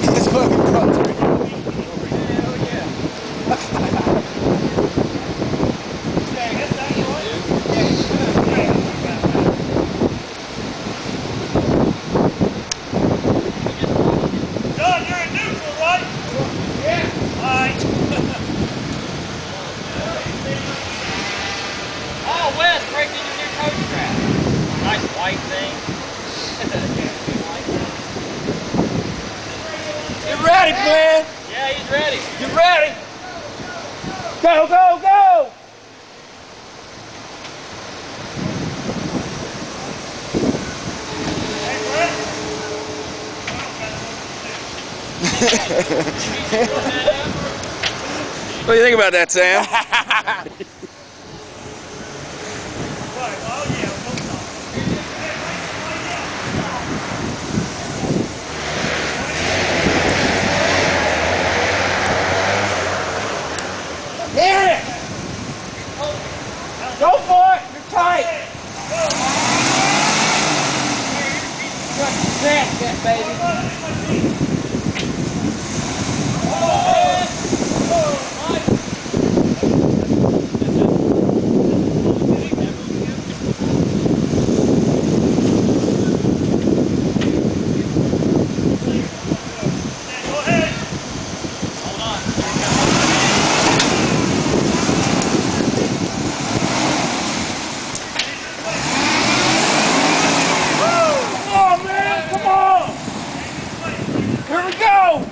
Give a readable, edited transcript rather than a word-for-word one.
It's fucking country. Hell yeah. John, you're in neutral, right? Yeah. All right. Oh, Wes, breaking your new coach strap. Nice white thing. You ready, man? Yeah, he's ready. You ready? Go, go, go! What do you think about that, Sam? Hit it! Go for it! You're tight! That's that, baby. Come on, man! Come on! Here we go!